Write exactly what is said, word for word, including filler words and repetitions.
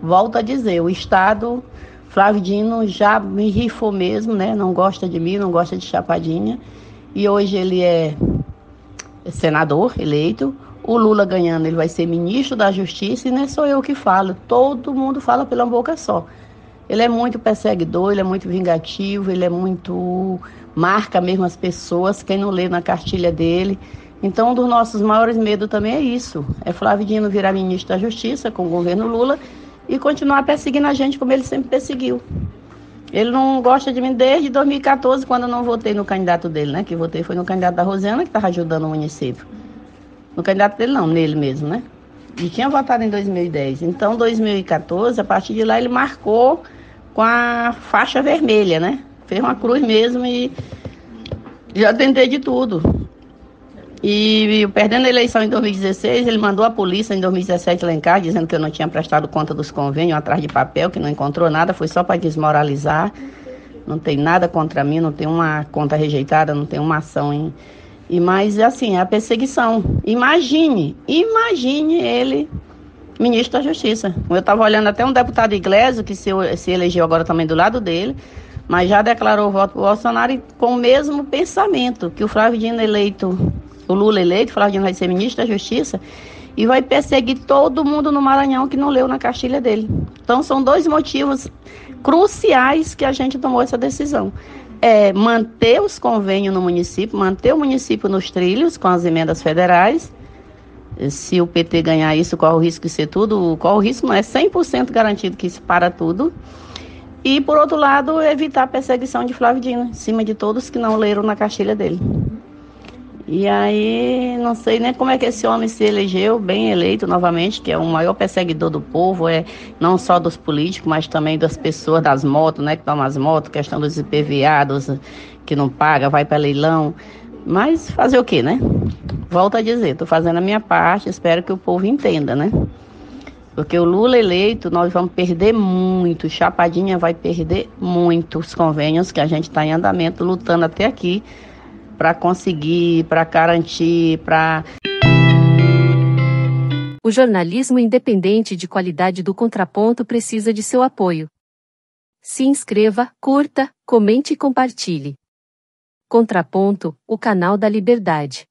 volto a dizer, o Estado, Flávio Dino já me rifou mesmo, né? Não gosta de mim, não gosta de Chapadinha. E hoje ele é senador eleito. O Lula ganhando, ele vai ser ministro da Justiça e não sou eu que falo. Todo mundo fala pela boca só. Ele é muito perseguidor, ele é muito vingativo, ele é muito... marca mesmo as pessoas, quem não lê na cartilha dele. Então, um dos nossos maiores medos também é isso. É Flávio Dino virar ministro da Justiça com o governo Lula e continuar perseguindo a gente como ele sempre perseguiu. Ele não gosta de mim desde dois mil e quatorze, quando eu não votei no candidato dele, né? Que votei foi no candidato da Rosiana, que estava ajudando o município. No candidato dele não, nele mesmo, né? E tinha votado em dois mil e dez. Então, dois mil e quatorze, a partir de lá, ele marcou com a faixa vermelha, né? Fez uma cruz mesmo e já tentei de tudo. E perdendo a eleição em dois mil e dezesseis, ele mandou a polícia em dois mil e dezessete lá em casa, dizendo que eu não tinha prestado conta dos convênios, atrás de papel, que não encontrou nada, foi só para desmoralizar. Não tem nada contra mim, não tem uma conta rejeitada, não tem uma ação em... E, mas, assim, é a perseguição. Imagine, imagine ele, ministro da Justiça. Eu estava olhando até um deputado Iglesias, que se, se elegeu agora também do lado dele, mas já declarou o voto para o Bolsonaro e com o mesmo pensamento, que o Flávio Dino eleito, o Lula eleito, o Flávio Dino vai ser ministro da Justiça e vai perseguir todo mundo no Maranhão que não leu na cartilha dele. Então, são dois motivos cruciais que a gente tomou essa decisão. É manter os convênios no município, manter o município nos trilhos com as emendas federais. Se o P T ganhar isso, qual o risco de ser tudo? Qual o risco? Não é cem por cento garantido que isso para tudo. E, por outro lado, evitar a perseguição de Flávio Dino, em cima de todos que não leram na cartilha dele. E aí, não sei nem como é que esse homem se elegeu, bem eleito novamente, que é o maior perseguidor do povo, é não só dos políticos, mas também das pessoas, das motos, né, que tomam as motos, questão dos I P V A, dos, que não paga, vai para leilão. Mas fazer o quê, né? Volto a dizer, estou fazendo a minha parte, espero que o povo entenda, né? Porque o Lula eleito, nós vamos perder muito, Chapadinha vai perder muitos convênios que a gente está em andamento, lutando até aqui, para conseguir, para garantir, para... O jornalismo independente de qualidade do Contraponto precisa de seu apoio. Se inscreva, curta, comente e compartilhe. Contraponto, o canal da liberdade.